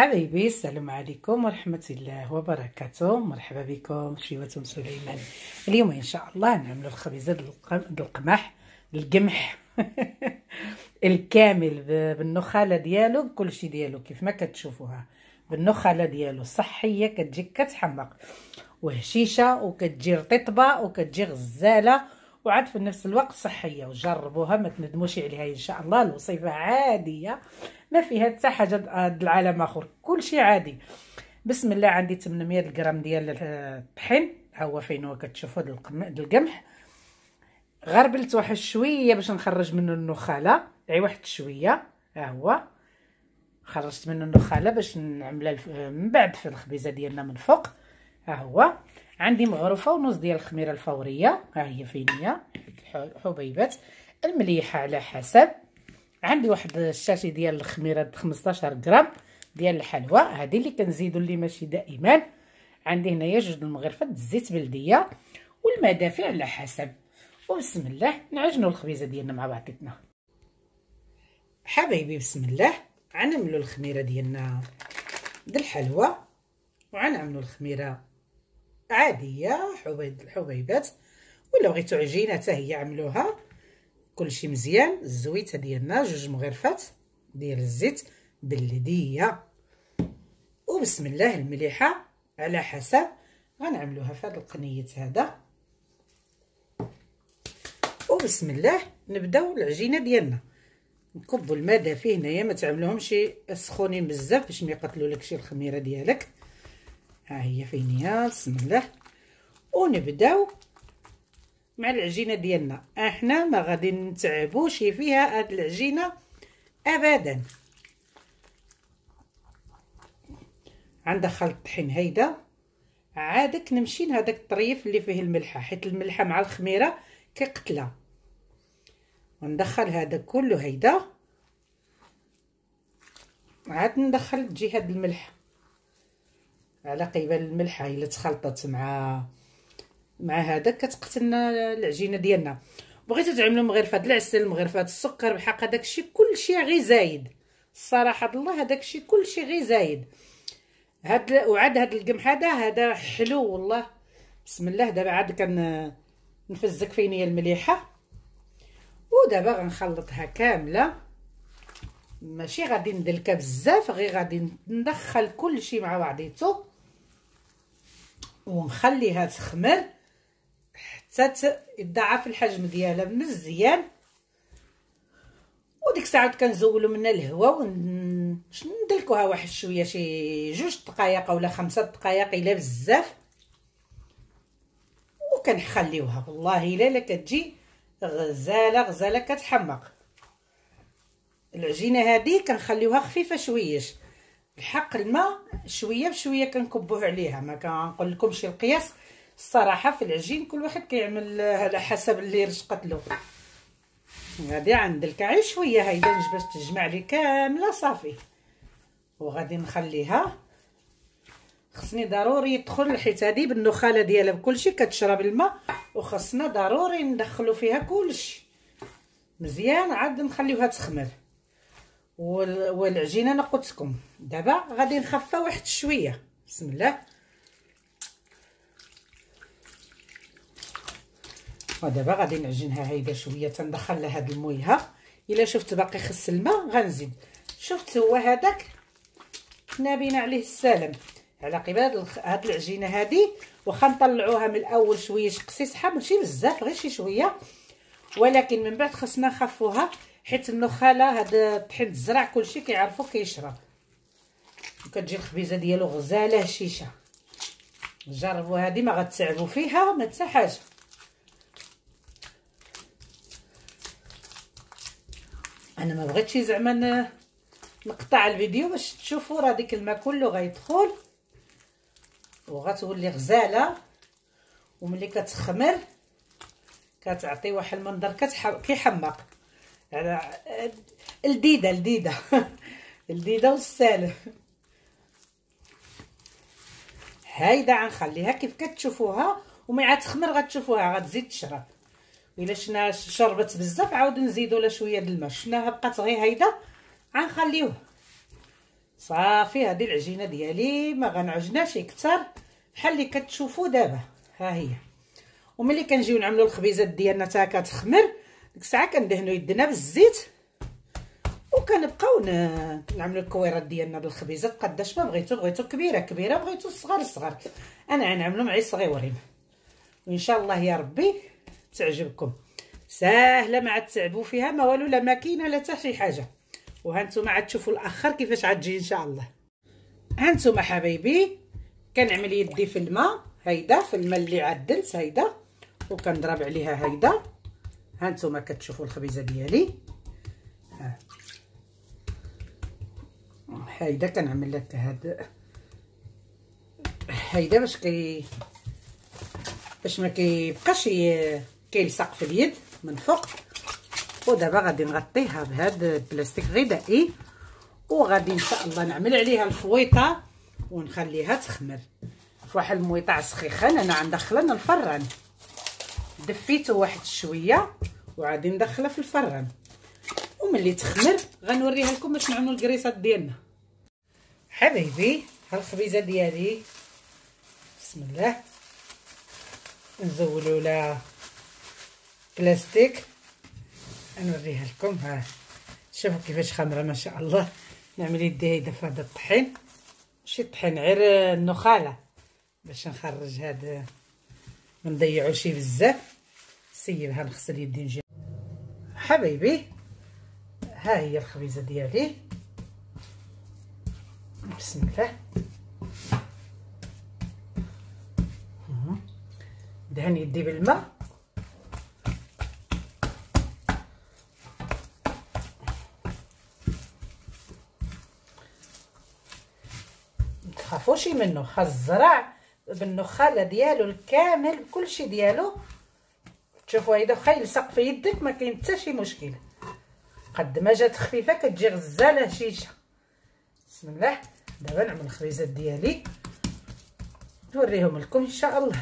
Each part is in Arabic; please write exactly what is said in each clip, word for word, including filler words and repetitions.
حبايبي، السلام عليكم ورحمة الله وبركاته. مرحبا بكم شيوة سليمان. اليوم ان شاء الله نعملوا الخبيزة د القمح القمح الكامل بالنخالة ديالو، بكل شيء ديالو كيف ما كتشوفوها، بالنخالة ديالو صحية، كتجي كتحمق وهشيشة وكتجي رطيطبة وكتجي غزالة وعاد في نفس الوقت صحيه. وجربوها ما تندموش عليها ان شاء الله. الوصفه عاديه ما فيها حتى حاجه د العالم اخر، كلشي عادي. بسم الله. عندي ثمانمية غرام ديال الطحين، ها هو فين هو كتشوفوا د القمح. غربلت واحد شويه باش نخرج منه النخاله، غير واحد شويه، ها هو خرجت منه النخاله باش نعملها من بعد في الخبيزه ديالنا من فوق. ها هو عندي مغروفه ونص ديال الخميره الفوريه، ها هي فين هي حبيبات. المليحه على حسب. عندي واحد الشاشي ديال الخميره خمسطاش غرام ديال الحلوى، هذه اللي كنزيدو اللي ماشي دائما. عندي هنايا جوج المغرفات الزيت بلديه، والماء دافئ على حسب. وبسم الله نعجنوا الخبيزه ديالنا مع بعضنا. حبايبي بسم الله، غنعملوا الخميره ديالنا د الحلوى وغنعملوا الخميره عاديه حبيب الحبيبات، ولا بغيتو عجينه حتى هي عملوها. كلشي مزيان. الزويته ديالنا جوج مغرفات ديال الزيت بلديه، وبسم الله المليحه على حسب. غنعملوها في هذا القنيت هذا، وبسم الله نبداو العجينه ديالنا. نكبوا الماء دافي هنايا، ما تعملوهمش سخونين بزاف باش ما يقتلوا لك شي الخميره ديالك. ها هي فين هي، بسم الله. ونبداو مع العجينه ديالنا. احنا ما غادي نتعبوش فيها هاد العجينه ابدا. غندخل الطحين هيدا، عادك نمشي لهداك الطريف اللي فيه الملحه، حيت الملحه مع الخميره كيقتلها. وندخل هذا كله هيدا، عاد ندخل تجي هاد الملح على قبال الملحه الا تخلطت مع مع هذا كتقتلنا العجينه ديالنا. بغيتو تعملوا مغرفات العسل، مغرفات السكر، بحق هذاك الشيء كلشي غير زايد. الصراحه الله هذاك الشيء كلشي غير زايد. هاد وعاد هاد القمح هذا هذا حلو والله. بسم الله. دابا عاد كنفزك فين هي المليحه، ودابا غنخلطها كامله. ماشي غادي ندلكها بزاف، غير غادي ندخل كلشي مع بعضيتو ونخليها تخمر حتى يضاعف الحجم ديالها مزيان. وديك الساعه كنزولوا منها الهواء وندلكوها واحد شويه، شي جوج دقائق ولا خمسة دقائق الا بزاف، وكنخليوها. والله الا كتجي غزاله غزاله كتحمق. العجينه هذه كنخليوها خفيفه شويش، الحق الماء شويه بشويه كنكبوه عليها. ما كنقول لكمش القياس الصراحه في العجين، كل واحد كيعمل على حسب اللي رشقت له. غادي غندلكها غير شويه هيدا باش تجمع لي كامله صافي، وغادي نخليها. خصني ضروري يدخل، حيت هذه بالنخاله ديالها بكلشي كتشرب الماء، وخصنا ضروري ندخلوا فيها كلشي مزيان. عاد نخليوها تخمر. والعجينه انا قلت لكم دابا غادي نخفى واحد شويه. بسم الله. ودابا غادي نعجنها هيدا شويه، تندخل لها هاد المويه. الا شفت باقي خص الماء غنزيد. شفت هو هذاك نابين عليه السلام. على قبال هاد العجينه هادي واخا نطلعوها من الاول شويه قصيصحه، ماشي بزاف غير شي شويه، ولكن من بعد خصنا نخفوها، حيت النخاله هاد الطحين الزرع كلشي كيعرفو كيشرب، وكتجي الخبيزه ديالو غزاله هشيشه. جربوا هذه ما غتعبوا فيها ما حتى حاجه. انا ما بغيتش زعما نقطع الفيديو باش تشوفوا، راه ديك الماء كله غيدخل وغتولي غزاله. وملي كتخمر كتعطي واحد المنظر كيحمق. على الديده الديده الديده والسالم. هايدا غنخليها كيف كتشوفوها، ومي عاد تخمر غتشوفوها غتزيد تشرب. الا شنا شربت بزاف عاود نزيدوا لها شويه د الماء. شناها بقات غير هيدا غنخليوها صافي هذه العجينه ديالي ما غنعجناش اكثر بحال اللي كتشوفوا دابا. ها هي. وملي كنجيو نعملوا الخبيزات ديالنا حتى كتخمر ديك الساعه كندهنوا يدنا بالزيت وكنبقاو نعملوا الكويرات ديالنا بالخبيزات قداش ما بغيتو. بغيتو كبيره كبيره، بغيتو صغار صغار. انا غنعملو معي صغيورين وان شاء الله يا ربي تعجبكم. ساهله ما عاد تعبوا فيها ما والو، لا ماكينه لا حتى شي حاجه. وها نتوما عاد تشوفوا الاخر كيفاش غتجي ان شاء الله. ها نتوما حبايبي كنعمل يدي في الماء هيدا، في الماء اللي عدلت هيدا، وكنضرب عليها هيدا. ها نتوما كتشوفوا الخبيزه ديالي. ها هيدا كنعمل لك هاد هيدا باش كي باش ما كيبقاش كيلصق في اليد من فوق. ودابا غادي نغطيها بهاد البلاستيك غذائي وغادي ان شاء الله نعمل عليها الفويطه ونخليها تخمر في واحد المويطع سخيخان. انا غندخلها الفران، دفيته واحد شويه وغادي ندخلها في الفران، وملي تخمر غنوريها لكم باش نعملوا الكريسات ديالنا. حبايبي ها الخبيزه ديالي بسم الله نزولوا لها بلاستيك نوريها لكم. ها شوفوا كيفاش خمره ما شاء الله. نعمل يدي هيدا في هذا الطحين، ماشي الطحين غير النخاله باش نخرج هذا ما نضيعوش بزاف. سيبها نغسل يدي نجي. حبايبي ها هي الخبيزه ديالي بسم الله. دهن يدي بالماء متخافوش منه، خا الزرع بالنخاله ديالو الكامل بكلشي ديالو. تشوفوا هيدا واخا يلصق في يدك ما كاين حتى شي مشكل. قد ما جات خفيفه كتجي غزاله هشيشه. بسم الله. دابا نعمل الخبيزات ديالي نوريهم لكم ان شاء الله.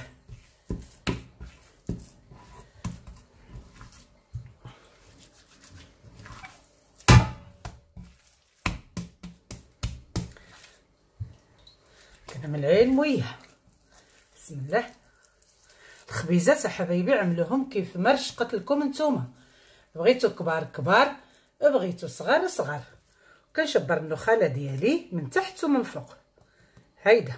كنعمل عين مويه. بسم الله. الخبيزات حبايبي عملوهم كيف ما رشقت لكم نتوما، بغيتو كبار كبار بغيتو صغار صغار. كنشبر النخاله ديالي من تحت ومن فوق هيدا،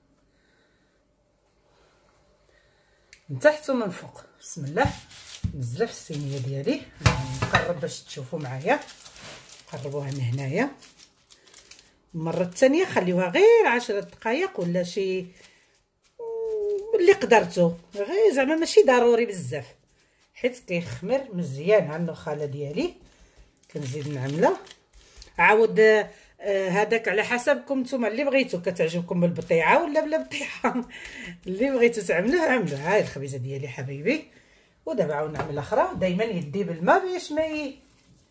من تحت ومن فوق. بسم الله. نزلها في الصينيه ديالي. نقرب باش تشوفوا معايا. قربوها من هنايا. المره الثانيه خليوها غير عشرة دقائق ولا شي اللي قدرتو، غير زعما ماشي ضروري بزاف حيت كيخمر مزيان. ها النخاله ديالي كنزيد نعملها. عاود آه هذاك على حسبكم نتوما اللي بغيتو، كتعجبكم بالبطيعه ولا بلا بطيعه اللي بغيتو تعملوه عملوه. هاي الخبيزه ديالي حبايبي. ودابا عاود نعمل اخرى. دائما يدي بالماء باش ما ي...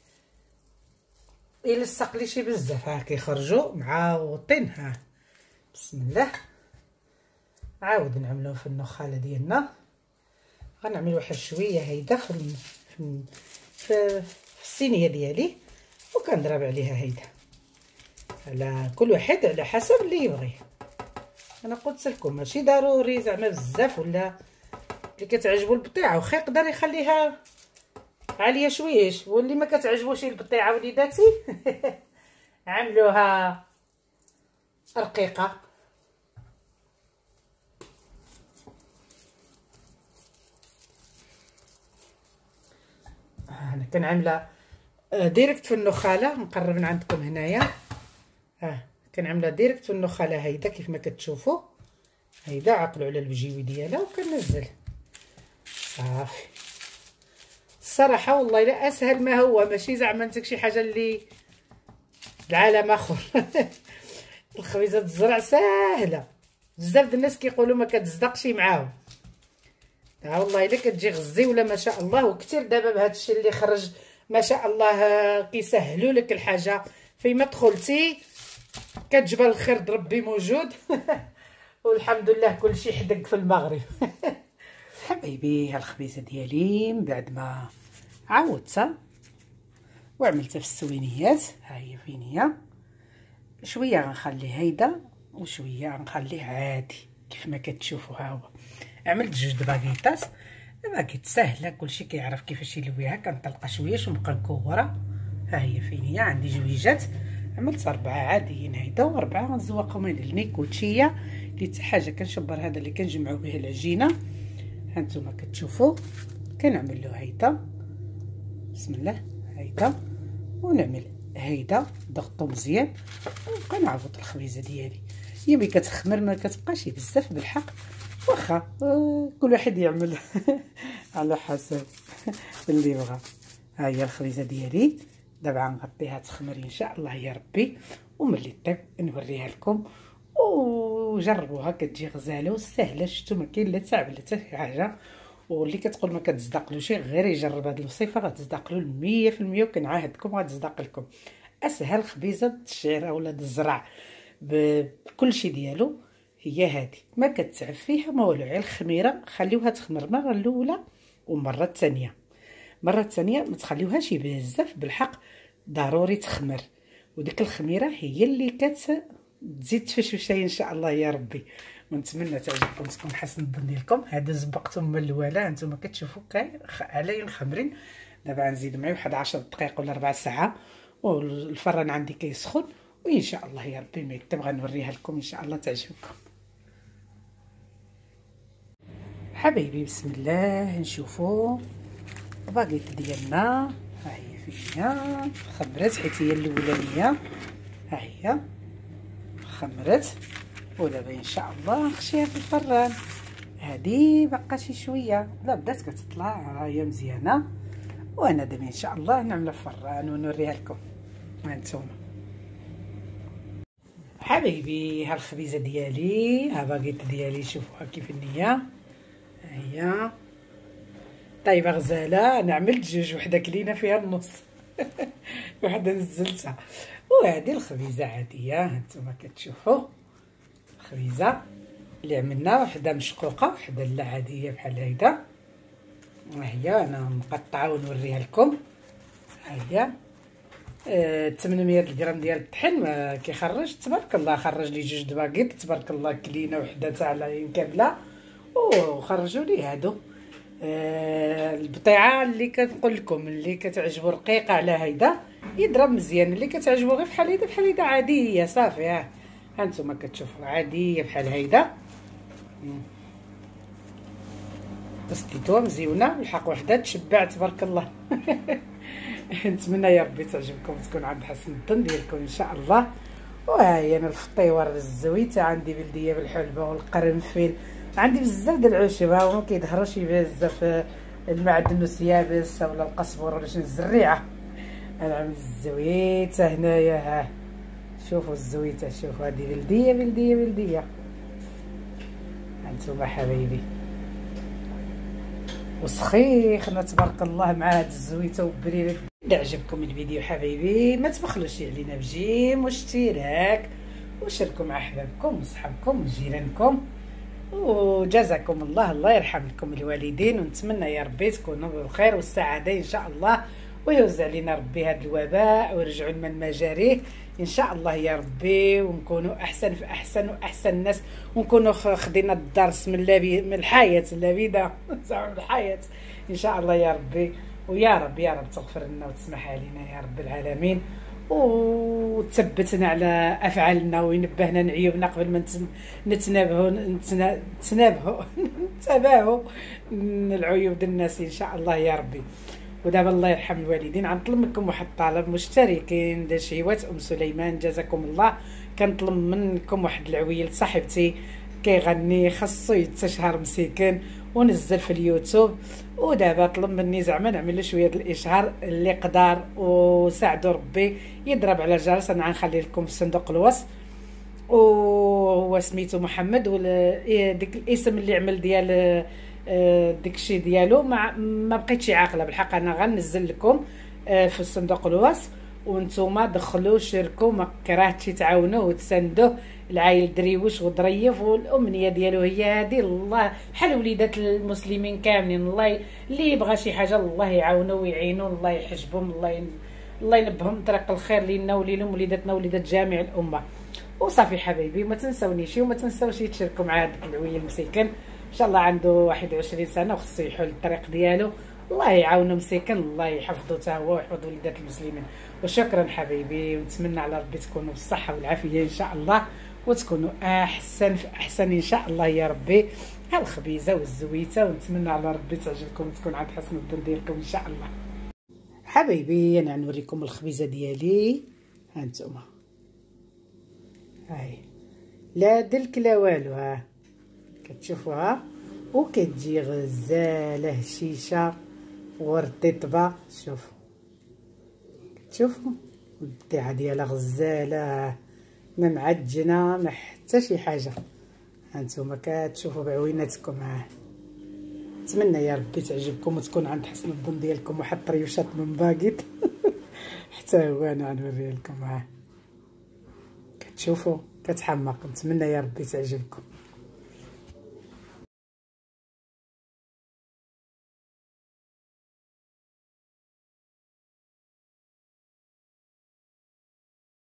يلصق لي شي بزاف. ها كيخرجوا معاوطين. ها بسم الله. عاود نعملوه في النخاله ديالنا. غنعمل واحد شويه هيدا في الم... في في, في الصينيه ديالي وكنضرب عليها هيدا على كل واحد على حسب اللي يبغي. انا قلت لكم ماشي ضروري زعما بزاف، ولا اللي كتعجبو البطيعه واخا يقدر يخليها عاليه شويش، واللي ما كتعجبوش البطيعه وليداتي عملوها رقيقه. انا كنعملها ديريكت في النخاله. نقرب من عندكم هنايا. ها كنعملها ديريكت في النخاله هيدا كيف ما كتشوفوا. هيدا عقلوا على البجيوي ديالها وكنزل صافي. الصراحه والله لا اسهل ما هو، ماشي زعما انت شي حاجه اللي العالم اخر الخبيزات الزرع ساهله. بزاف د الناس كيقولوا ما كتصدقش معاهم. ها والله الا كتجي غزيوله ما شاء الله. وكثير دابا بهذا الشيء اللي خرج ما شاء الله كيسهلوا لك الحاجه. فيما دخلتي كتجبل الخير د ربي موجود والحمد لله كلشي حدق في المغرب حبايبي. ها الخبيزه ديالي من بعد ما عاودتها وعملتها في السوينيات. ها هي فين هي شويه غنخليه هيدا وشويه غنخليه عادي كيف ما كتشوفوا. ها هو عملت جوج د باكيطات، باكيط ساهله كلشي كيعرف كيفاش يلويها. كنطلقها شويه ونبقى مكوره. ها هي فين هي عندي جويجات، عملت اربعه عاديين هيدا واربعه غنزوقهم هنا النيكوتشيه اللي حتى حاجه كنشبر هذا اللي كنجمعوا به العجينه. ها نتوما كتشوفوا كنعمل له هيدا بسم الله هيدا ونعمل هيدا ضغطو مزيان ونبقى نعوض الخبيزه ديالي. هي ملي كتخمر ما كتبقاش بزاف بالحق، واخا آه كل واحد يعمل على حسب اللي بغا. ها هي الخبيزه ديالي دابا غنغطيها تخمر ان شاء الله يا ربي، وملي طيب نوريها لكم وجربوها كتجي غزاله وسهله. شفتوا ما كاين لا تعب لا حتى شي حاجه. واللي كتقول ما كتصدقلوش غير يجرب هذه الوصفه غتصدقلو مية في المية، وكنعاهدكم غتصدق لكم. اسهل خبيزه الشعير اولا الزرع بكل شيء ديالو هي هذه، ما كتعب فيها ما والو. غير الخميره خليوها تخمر مره الاولى ومره الثانيه. مره الثانيه ما تخليوهاش بزاف بالحق، ضروري تخمر. وديك الخميره هي اللي كتزيد تفشفشاي ان شاء الله يا ربي. ونتمنى تعجبكم تكون حسن الظن ديالكم. هذا زبقتهم من الولا انتم كتشوفوا كاين علي مخمرين. دابا غنزيد معايا واحد عشر دقائق ولا ربع ساعه والفران عندي كيسخن، وان شاء الله يا ربي ما تبغى نوريها لكم ان شاء الله تعجبكم. حبايبي بسم الله نشوفوا باكيط ديالنا. ها هي فيها خمرت حيت هي الاولانيه. ها هي خمرت ودابا ان شاء الله نخشيها في الفران. هذه بقى شي شويه لا بدات كتطلع ها هي مزيانه، وانا دابا ان شاء الله نعملها في الفران ونوريها لكم. ها نتوما حبايبي ها الخبيزه ديالي، ها باكيط ديالي شوفوها كيف النيه. ها هي طيبه غزاله. انا عملت جوج، وحده كلينا فيها النص وحده نزلتها. وهذه الخبيزه عاديه ها نتوما كتشوفوا الخبيزه اللي عملنا، وحده مشقوقه وحده لا عاديه بحال هيدا. ها هي انا مقطعه ونوريها لكم. ها هي آه ثمنمية غرام ديال الطحين ما كيخرج تبارك الله. خرج لي جوج د باكيط تبارك الله كلينا، وحده تاع العين كامله. وخرجوا لي هادو آه البطيعه اللي كنقول لكم اللي كتعجبو رقيقه على هيدا يضرب مزيان، اللي كتعجبو غير بحال هيدا بحال هيدا عاديه صافي. ها هانتوما كتشوفوا عاديه بحال هيدا. بسطيتوها مزيونه بالحق وحده تشبع تبارك الله نتمنى يا ربي تعجبكم وتكون عند حسن الظن ديالكم ان شاء الله. وها هي انا الفطيور الزويته عندي بلديه بالحلبه والقرنفل، عندي بزاف ديال العشب. ها هما كيظهروش بزاف المعدنوس يابس ولا القزبر ولا شي الزريعه. انا عملت الزويته هنايا. ها شوفوا الزويته، شوفوا هذه بلديه بلديه بلديه. هانتوما حبايبي وسخيخنا تبارك الله مع هاد الزويته وبريره. اذا عجبكم الفيديو حبايبي ما تبخلوش علينا بجيم واشتراك وشاركوا مع احبابكم وصحابكم وجيرانكم، وجزاكم الله الله يرحم لكم الوالدين. ونتمنى يا ربي تكونوا بالخير والسعاده ان شاء الله، ويوزع علينا ربي هذا الوباء ويرجعوا لنا مجاريه ان شاء الله يا ربي، ونكونوا احسن في احسن واحسن الناس، ونكونوا خدينا الدرس من لبي من الحياه اللبيده زعما الحياه ان شاء الله يا ربي. ويا رب يا رب تغفر لنا وتسمح علينا يا رب العالمين، وتثبتنا على افعالنا وينبهنا نعيوبنا قبل ما نتنابهوا نتنابهوا نتباهوا العيوب ديال الناس ان شاء الله يا ربي. ودابا الله يرحم الوالدين غنطلب منكم واحد الطلب، مشتركين ديال شهيوات ام سليمان جزاكم الله، كنطلب منكم واحد العويل صاحبتي كيغني خاصو يتشهر مسكين ونزل في اليوتيوب. ودابا طلب مني زعما نعمل له شويه الاشهار اللي قدر، وساعدوا ربي يضرب على الجرس. انا غنخلي لكم في صندوق الوصف، وهو سميتو محمد وديك الاسم اللي عمل ديال داكشي ديالو ما ما بقيتش عاقله بالحق. انا غنزل لكم في الصندوق الوصف، وانتم دخلوا شاركوا ما كرهتش تعاونوه وتساندوه. العائل دريوش وظريف، والامنيه ديالو هي هذه. الله بحال وليدات المسلمين كاملين، الله اللي يبغى شي حاجه الله يعاونو ويعينو، الله يحجبهم، الله ين... الله ينبههم طريق الخير لينا وليلهم وليداتنا وليدات جميع الامه. وصافي حبايبي ما تنساونيش وما تنساوش تشاركوا مع هذاك العويل المسيكن، ان شاء الله عنده واحد وعشرين سنه وخصو يحول الطريق ديالو. الله يعاونو مسيكن، الله يحفظو حتى هو ويحفظ وليدات المسلمين. وشكرا حبايبي، ونتمنى على ربي تكونوا بالصحه والعافيه ان شاء الله، وتكونوا احسن في احسن ان شاء الله يا ربي. ها الخبيزه والزويته، ونتمنى على ربي تعجبكم وتكون عند حسن الظن ديالكم ان شاء الله. حبايبي انا نوريكم الخبيزه ديالي، ها نتوما هاي لا دلك لا والو، ها كتشوفوها وكتجي غزاله هشيشه ورطيطبه. شوفوا كتشوفوا البطيعه ديالها غزاله ما معجنه ما حتى شي حاجه. هانتوما كتشوفوا بعويناتكم. ها نتمنى يا ربي تعجبكم وتكون عند حسن الظن ديالكم. واحد طريوشات من باكيت حتى هو انا غنوريه لكم. ها كتشوفوا كتحمق. نتمنى يا ربي تعجبكم.